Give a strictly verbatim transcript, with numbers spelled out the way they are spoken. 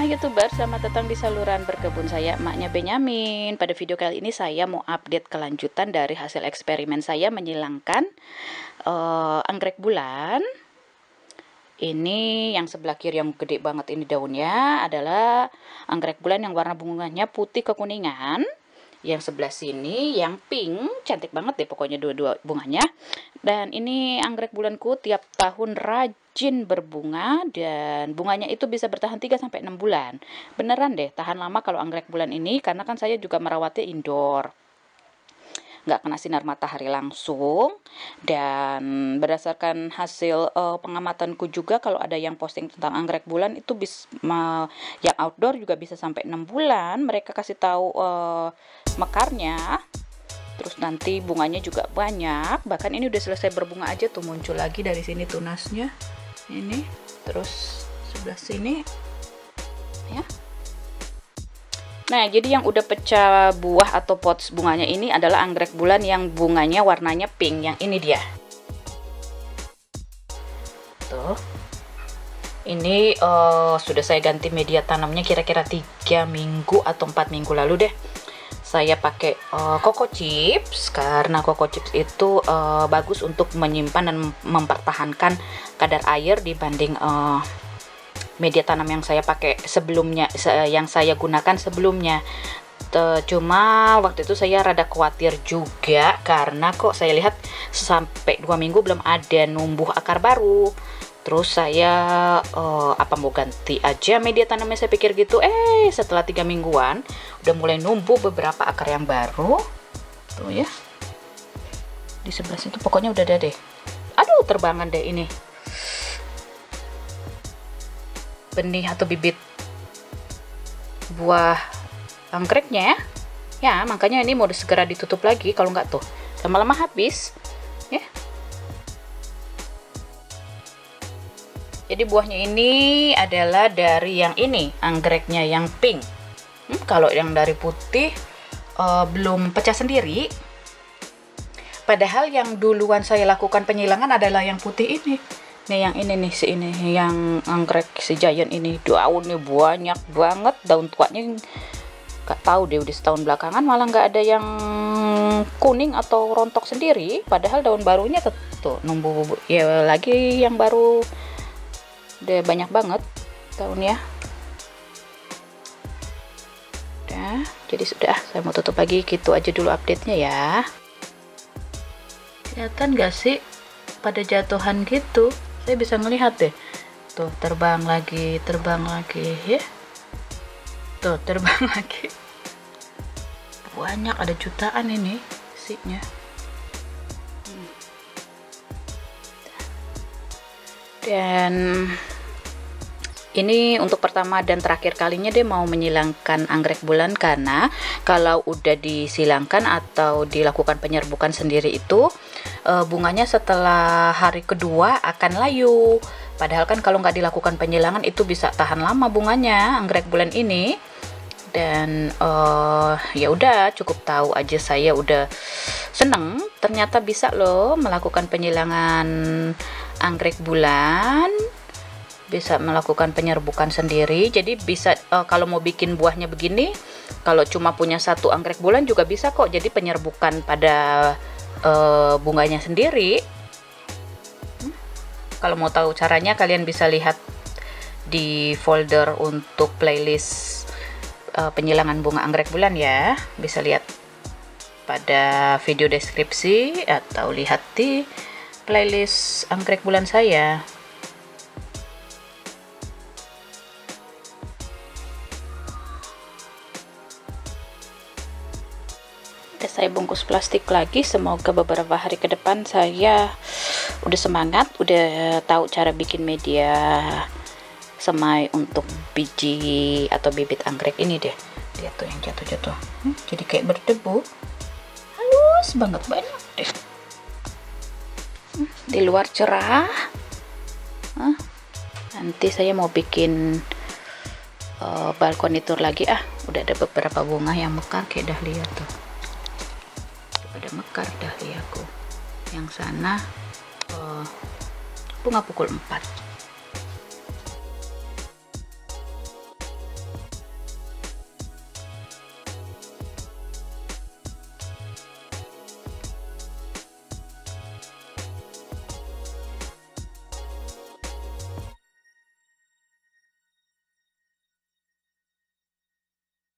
Hai YouTuber, selamat datang di saluran berkebun saya, emaknya Benyamin. Pada video kali ini saya mau update kelanjutan dari hasil eksperimen saya menyilangkan uh, anggrek bulan. Ini yang sebelah kiri yang gede banget ini daunnya adalah anggrek bulan yang warna bunganya putih kekuningan. Yang sebelah sini yang pink, cantik banget deh pokoknya dua-dua bunganya. Dan ini anggrek bulanku tiap tahun rajin berbunga dan bunganya itu bisa bertahan tiga sampai enam bulan. Beneran deh, tahan lama kalau anggrek bulan ini karena kan saya juga merawatnya indoor. Nggak kena sinar matahari langsung, dan berdasarkan hasil uh, pengamatanku juga kalau ada yang posting tentang anggrek bulan itu bisa uh, yang outdoor juga bisa sampai enam bulan mereka kasih tahu uh, mekarnya, terus nanti bunganya juga banyak. Bahkan ini udah selesai berbunga aja tuh, muncul lagi dari sini tunasnya ini, terus sebelah sini ya. Nah, jadi yang udah pecah buah atau pots bunganya ini adalah anggrek bulan yang bunganya warnanya pink. Yang ini dia. Tuh. Ini uh, sudah saya ganti media tanamnya kira-kira tiga minggu atau empat minggu lalu deh. Saya pakai uh, Coco Chips karena Coco Chips itu uh, bagus untuk menyimpan dan mempertahankan kadar air dibanding uh, media tanam yang saya pakai sebelumnya, yang saya gunakan sebelumnya. Cuma waktu itu saya rada khawatir juga karena kok saya lihat sampai dua minggu belum ada numbuh akar baru. Terus saya uh, apa mau ganti aja media tanamnya, saya pikir gitu. Eh setelah tiga mingguan udah mulai numbuh beberapa akar yang baru tuh ya, di sebelah situ pokoknya udah ada deh. Aduh, terbangan deh ini benih atau bibit buah anggreknya ya. Ya, makanya ini mau segera ditutup lagi, kalau nggak tuh lama-lama habis ya. Jadi buahnya ini adalah dari yang ini, anggreknya yang pink. Hmm, kalau yang dari putih uh, belum pecah sendiri. Padahal yang duluan saya lakukan penyilangan adalah yang putih ini. Nih yang ini nih, si ini yang anggrek si giant ini, daunnya banyak banget, daun tuanya nggak tahu deh udah setahun belakangan malah nggak ada yang kuning atau rontok sendiri, padahal daun barunya tuh numbuh ya lagi, yang baru udah banyak banget daunnya. Udah, jadi sudah, saya mau tutup lagi, gitu aja dulu update-nya ya. Kelihatan gak sih pada jatuhan gitu? Saya bisa ngelihat deh, tuh terbang lagi, terbang lagi ya, tuh terbang lagi, banyak, ada jutaan ini isinya. hmm. Dan ini untuk pertama dan terakhir kalinya dia mau menyilangkan anggrek bulan, karena kalau udah disilangkan atau dilakukan penyerbukan sendiri itu uh, bunganya setelah hari kedua akan layu. Padahal kan kalau nggak dilakukan penyilangan itu bisa tahan lama bunganya anggrek bulan ini. Dan uh, ya udah, cukup tahu aja saya udah seneng ternyata bisa loh melakukan penyilangan anggrek bulan, bisa melakukan penyerbukan sendiri. Jadi bisa uh, kalau mau bikin buahnya begini, kalau cuma punya satu anggrek bulan juga bisa kok jadi penyerbukan pada uh, bunganya sendiri. hmm. Kalau mau tahu caranya kalian bisa lihat di folder untuk playlist uh, penyilangan bunga anggrek bulan ya, bisa lihat pada video deskripsi atau lihat di playlist anggrek bulan saya. Saya bungkus plastik lagi, semoga beberapa hari ke depan saya udah semangat, udah tahu cara bikin media semai untuk biji atau bibit anggrek ini deh. Lihat tuh yang jatuh-jatuh, hmm, jadi kayak berdebu, halus banget, banyak deh. hmm, di luar cerah. huh, nanti saya mau bikin uh, balkoni tour lagi. Ah, udah ada beberapa bunga yang mekar kayak dahlia tuh, ada mekar dahliaku. Yang sana uh, bunga pukul empat.